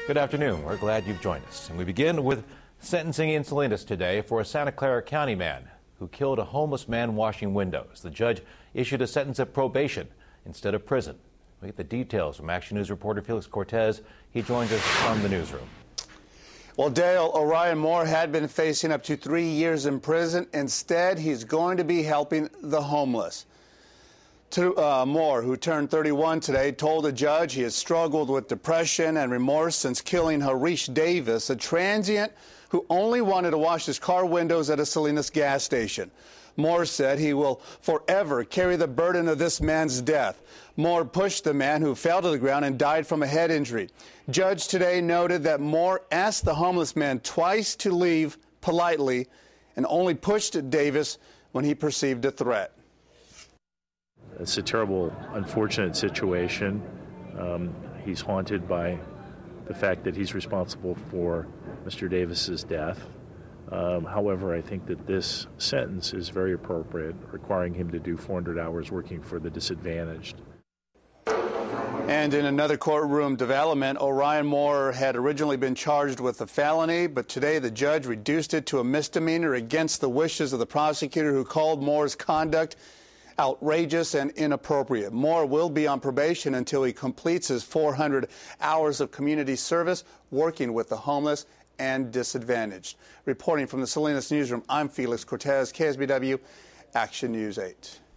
Good afternoon. We're glad you've joined us. And we begin with sentencing in Salinas today for a Santa Clara County man who killed a homeless man washing windows. The judge issued a sentence of probation instead of prison. We get the details from Action News reporter Felix Cortez. He joins us from the newsroom. Well, Dale, Orion Moore had been facing up to 3 years in prison. Instead, he's going to be helping the homeless. Moore, who turned 31 today, told the judge he has struggled with depression and remorse since killing Harish Davis, a transient who only wanted to wash his car windows at a Salinas gas station. Moore said he will forever carry the burden of this man's death. Moore pushed the man who fell to the ground and died from a head injury. Judge today noted that Moore asked the homeless man twice to leave politely and only pushed Davis when he perceived a threat. It's a terrible, unfortunate situation. He's haunted by the fact that he's responsible for Mr. Davis's death. However, I think that this sentence is very appropriate, requiring him to do 400 hours working for the disadvantaged. And in another courtroom development, Orion Moore had originally been charged with a felony, but today the judge reduced it to a misdemeanor against the wishes of the prosecutor, who called Moore's conduct outrageous and inappropriate. Moore will be on probation until he completes his 400 hours of community service working with the homeless and disadvantaged. Reporting from the Salinas newsroom, I'm Felix Cortez, KSBW Action News 8.